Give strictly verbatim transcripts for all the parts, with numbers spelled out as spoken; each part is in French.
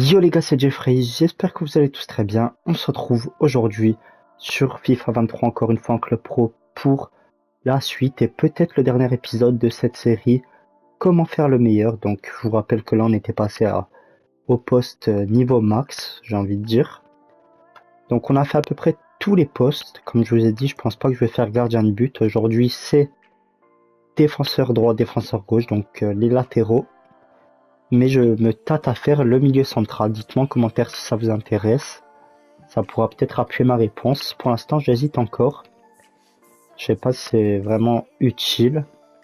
Yo les gars, c'est Jeffrey, j'espère que vous allez tous très bien. On se retrouve aujourd'hui sur FIFA vingt-trois, encore une fois en Club Pro, pour la suite et peut-être le dernier épisode de cette série, comment faire le meilleur. Donc je vous rappelle que là on était passé à, au poste niveau max, j'ai envie de dire. Donc on a fait à peu près tous les postes, comme je vous ai dit, je pense pas que je vais faire gardien de but. Aujourd'hui c'est défenseur droit, défenseur gauche, donc euh, les latéraux. Mais je me tâte à faire le milieu central. Dites-moi en commentaire si ça vous intéresse. Ça pourra peut-être appuyer ma réponse. Pour l'instant, j'hésite encore. Je sais pas si c'est vraiment utile.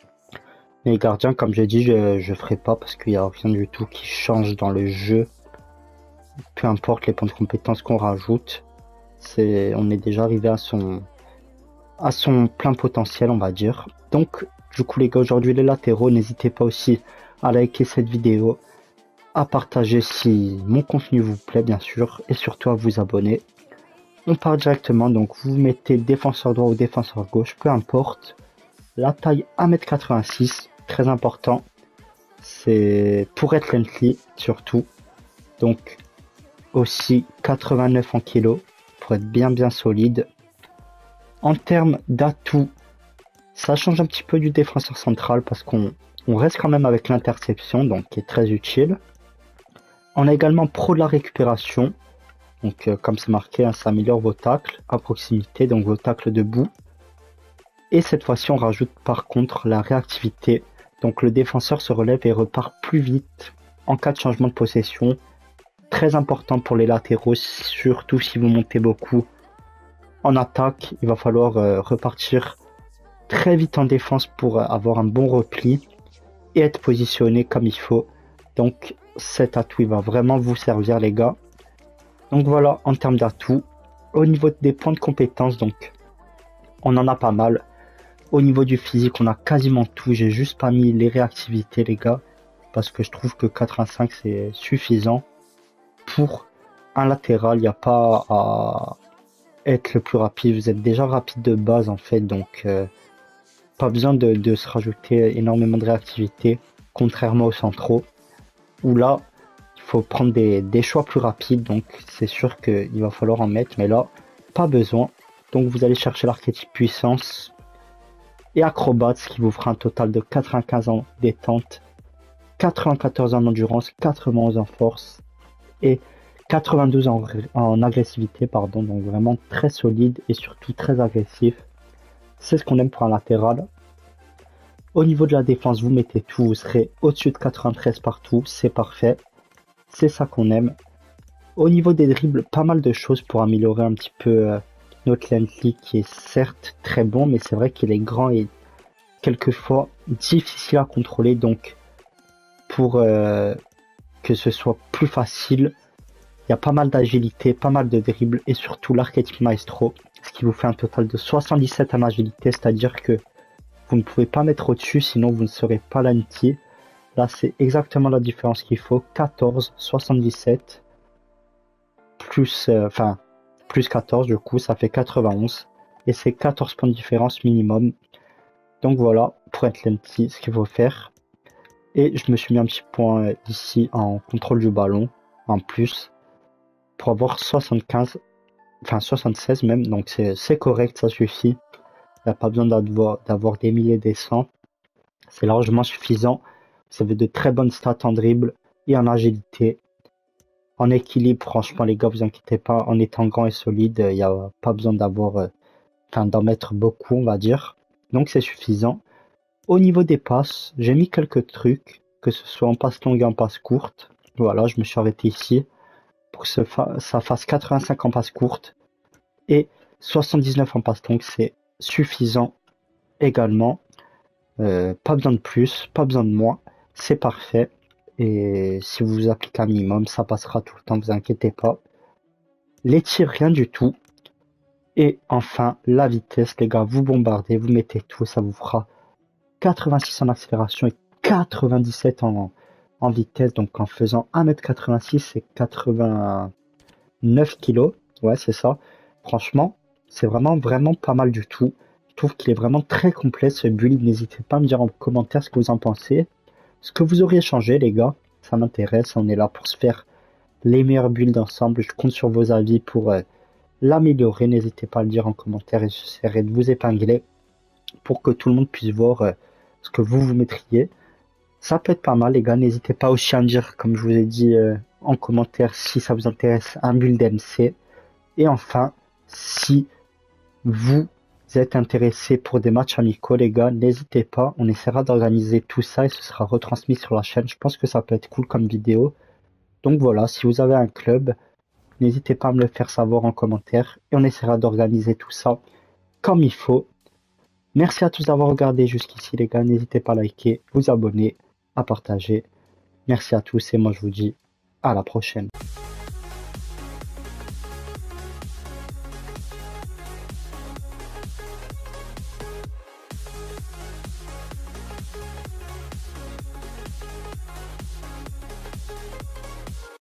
Mais gardien, comme j'ai dit, je, je ferai pas parce qu'il n'y a rien du tout qui change dans le jeu. Peu importe les points de compétence qu'on rajoute. C'est, on est déjà arrivé à son, à son plein potentiel, on va dire. Donc, du coup, les gars, aujourd'hui, les latéraux, n'hésitez pas aussi à liker cette vidéo, à partager si mon contenu vous plaît bien sûr, et surtout à vous abonner. On part directement, donc vous mettez défenseur droit ou défenseur gauche, peu importe. La taille un mètre quatre-vingt-six, très important, c'est pour être lently surtout. Donc aussi quatre-vingt-neuf en kilos, pour être bien bien solide. En termes d'atouts, ça change un petit peu du défenseur central parce qu'on On reste quand même avec l'interception, donc qui est très utile. On a également pro de la récupération. Donc euh, comme c'est marqué, hein, ça améliore vos tacles à proximité, donc vos tacles debout. Et cette fois-ci, on rajoute par contre la réactivité. Donc le défenseur se relève et repart plus vite en cas de changement de possession. Très important pour les latéraux, surtout si vous montez beaucoup en attaque. Il va falloir euh, repartir très vite en défense pour euh, avoir un bon repli et être positionné comme il faut. Donc cet atout il va vraiment vous servir les gars. Donc voilà en termes d'atouts. Au niveau des points de compétence, donc on en a pas mal. Au niveau du physique on a quasiment tout. J'ai juste pas mis les réactivités les gars, parce que je trouve que quatre-vingt-cinq c'est suffisant. Pour un latéral il n'y a pas à être le plus rapide. Vous êtes déjà rapide de base en fait, donc euh, pas besoin de, de se rajouter énormément de réactivité, contrairement aux centraux, où là, il faut prendre des, des choix plus rapides, donc c'est sûr qu'il va falloir en mettre, mais là, pas besoin. Donc vous allez chercher l'archétype puissance et acrobate, ce qui vous fera un total de quatre-vingt-quinze en détente, quatre-vingt-quatorze en endurance, quatre-vingt-onze en force et quatre-vingt-douze en, en agressivité, pardon, donc vraiment très solide et surtout très agressif. C'est ce qu'on aime pour un latéral. Au niveau de la défense, vous mettez tout, vous serez au-dessus de quatre-vingt-treize partout, c'est parfait. C'est ça qu'on aime. Au niveau des dribbles, pas mal de choses pour améliorer un petit peu euh, notre lently, qui est certes très bon, mais c'est vrai qu'il est grand et quelquefois difficile à contrôler. Donc pour euh, que ce soit plus facile, il y a pas mal d'agilité, pas mal de dribbles et surtout l'archétype maestro, ce qui vous fait un total de soixante-dix-sept en agilité, c'est-à-dire que vous ne pouvez pas mettre au-dessus, sinon vous ne serez pas lentille. Là, c'est exactement la différence qu'il faut, quatorze, soixante-dix-sept, plus, euh, enfin, plus quatorze, du coup, ça fait quatre-vingt-onze, et c'est quatorze points de différence minimum. Donc voilà, pour être lentille, ce qu'il faut faire. Et je me suis mis un petit point euh, ici en contrôle du ballon, en plus, pour avoir soixante-quinze, enfin soixante-seize même, donc c'est correct, ça suffit. Il n'y a pas besoin d'avoir des milliers des cents. C'est largement suffisant. Vous avez de très bonnes stats en dribble et en agilité. En équilibre, franchement les gars, vous inquiétez pas, en étant grand et solide, il n'y a pas besoin d'avoir, euh, enfin d'en mettre beaucoup, on va dire. Donc c'est suffisant. Au niveau des passes, j'ai mis quelques trucs, que ce soit en passe longue et en passe courte. Voilà, je me suis arrêté ici pour que ça, fa ça fasse quatre-vingt-cinq en passe courte et soixante-dix-neuf en passe longue, c'est suffisant également. Euh, pas besoin de plus, pas besoin de moins, c'est parfait. Et si vous vous appliquez un minimum, ça passera tout le temps, vous inquiétez pas. Les tirs, rien du tout. Et enfin, la vitesse, les gars, vous bombardez, vous mettez tout, ça vous fera quatre-vingt-six en accélération et quatre-vingt-dix-sept en, en vitesse. Donc en faisant un mètre quatre-vingt-six, c'est quatre-vingt-neuf kilos. Ouais, c'est ça. Franchement, c'est vraiment, vraiment pas mal du tout. Je trouve qu'il est vraiment très complet ce build. N'hésitez pas à me dire en commentaire ce que vous en pensez. Ce que vous auriez changé, les gars. Ça m'intéresse. On est là pour se faire les meilleures builds ensemble. Je compte sur vos avis pour euh, l'améliorer. N'hésitez pas à le dire en commentaire et j'essaierai de vous épingler pour que tout le monde puisse voir euh, ce que vous vous mettriez. Ça peut être pas mal les gars, n'hésitez pas aussi à me dire, comme je vous ai dit euh, en commentaire, si ça vous intéresse un build M C. Et enfin, si vous êtes intéressé pour des matchs amicaux les gars, n'hésitez pas, on essaiera d'organiser tout ça et ce sera retransmis sur la chaîne. Je pense que ça peut être cool comme vidéo. Donc voilà, si vous avez un club, n'hésitez pas à me le faire savoir en commentaire et on essaiera d'organiser tout ça comme il faut. Merci à tous d'avoir regardé jusqu'ici les gars, n'hésitez pas à liker, vous abonner, à partager. Merci à tous et moi je vous dis à la prochaine.